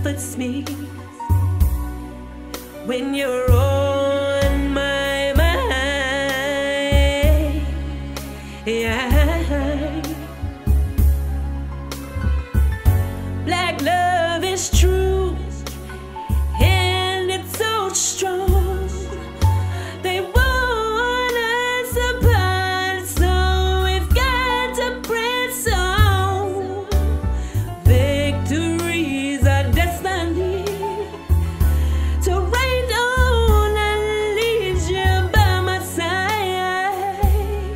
comforts me when you're on my mind. Yeah. Black love is true, and it's so strong. They want us apart, so we've got to press on. Victory's our destiny, to rain down and lead you by my side.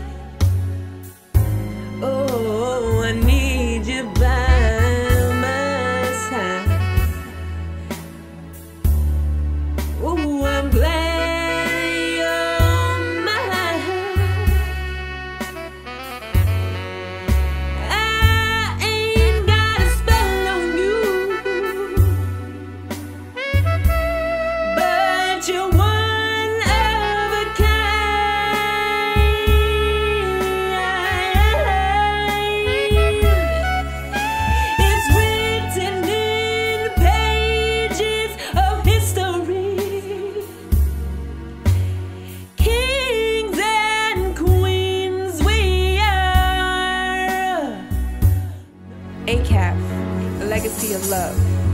Oh, I need you by my side. Oh, I'm glad you're mine. I ain't got a spell on you, but you're one of a kind. It's written in pages of history. Kings and queens we are. ACAF, a legacy of love.